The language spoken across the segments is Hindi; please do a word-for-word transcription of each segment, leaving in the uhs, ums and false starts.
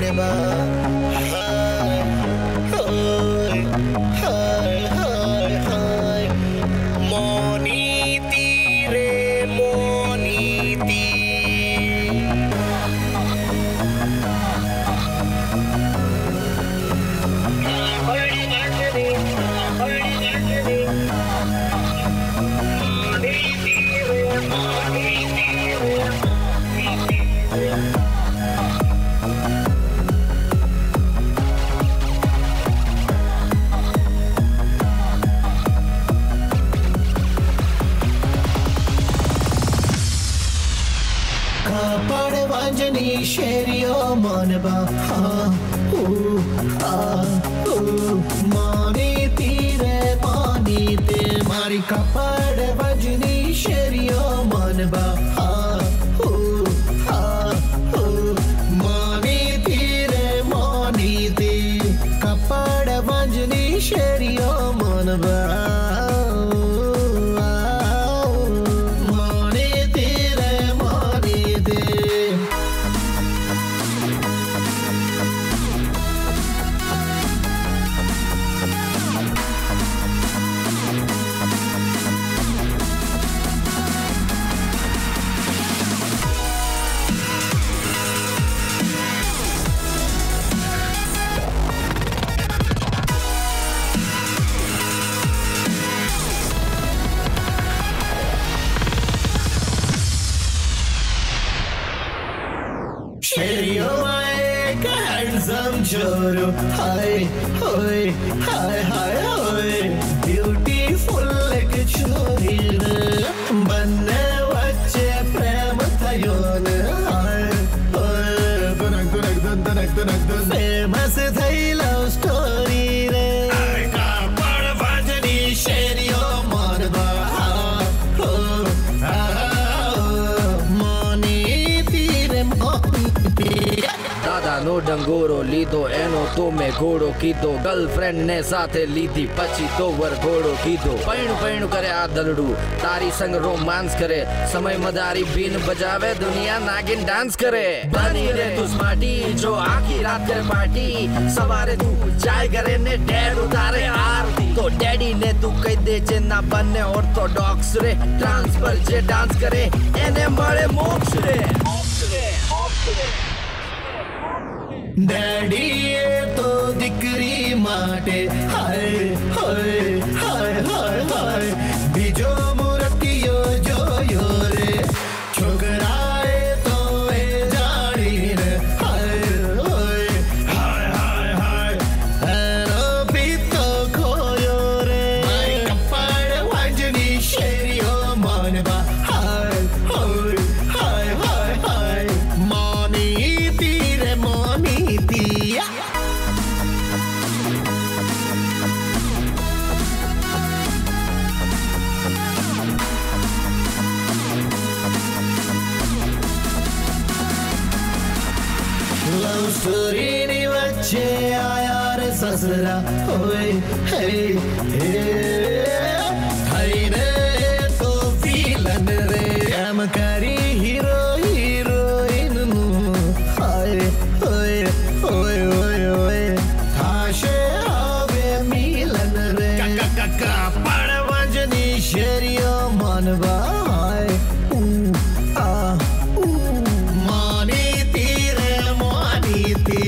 मानवा हाय हाय हाय हाय मोनीती रे मोनीती कापड़ वांजनी शेरियो मानवा हाँ ओ आ ओ मानी तीरे पानी ते मारी कापड़ वांजनी शेरियो मानवा हाँ ओ आ ओ मानी तीरे मानी ते कापड़ वांजनी शेरियो मानवा शेरियो एक हैंडसम छोरो हाय हाय हाय हाय हाय ब्यूटीफुल एक छोरी बन्ने वच्चे प्रेम थयोन हाय हाय दुनक दुनक दुन दुनक दुनक दुन फेमस थई लव स्टोरी रे कापड़ वांजनी शेरियो मानवा दादा नो डंगोरो लीधो एनो तो में घोड़ो कीधो गर्लफ्रेंड ने साथे लीधी पची तो वर घोड़ो कीधो पैणु पैणु करे आ दलड़ू तारी संग रोमांस करे समय मदारी बीन बजावे दुनिया नागिन डांस करे बनी रे तू स्मार्टी जो आखी रात करे पार्टी सवारे तू चाय करे ने डैड उतारे आरती तो डैडी ने तू कह दे जे ना बने ऑर्थोडॉक्स रे ट्रांस पर जे डांस करे एने मळे मोक्ष रे मोक्ष रे मोक्ष रे डैडी ये तो दिकरी माटे हाय हाय हाय हाय हाय बीजो मुरतियो जो यो रे छोकराए तो ए जानी रे हाय हाय हाय हाय हाय एनो पीतो खोयो रे माई कपड़ वांजनी शेरियो मानवा हाय हाय हाय हाय हाय मोनी तीरे मोनी लव स्टोरी नी वच्चे आया रे ससरा ओए हे हे हाय रे तो विलन रे हम करी हीरो हीरोइन नु हाय ओए ओए ओए ओए थाशे आवे मिलन रे कापड़ वांजनी शेरियो मानवा हाय ऊ आ ऊ मानी तीरे मानी ती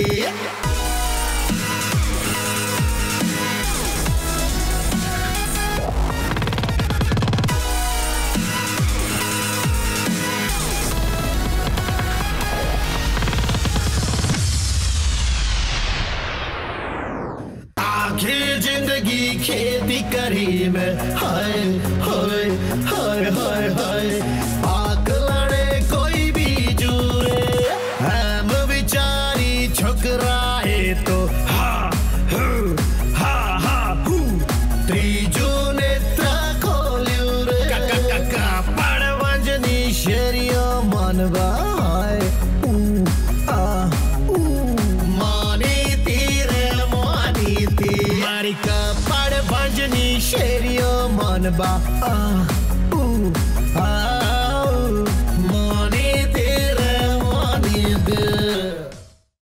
आखिर जिंदगी खेती करी में हाय हाय हाय हाय हाय आग लड़े कोई भी जूरे हम विचारी छोकराए तो हा हु हा हा हु त्रिजू नेत्र खोल्यू रे कापड़ वांजनी शेरियो मानवा हाय ऊ आ ऊ मानी तीरे मानी ती मारी कापड़ वांजनी शेरियो मानवा आ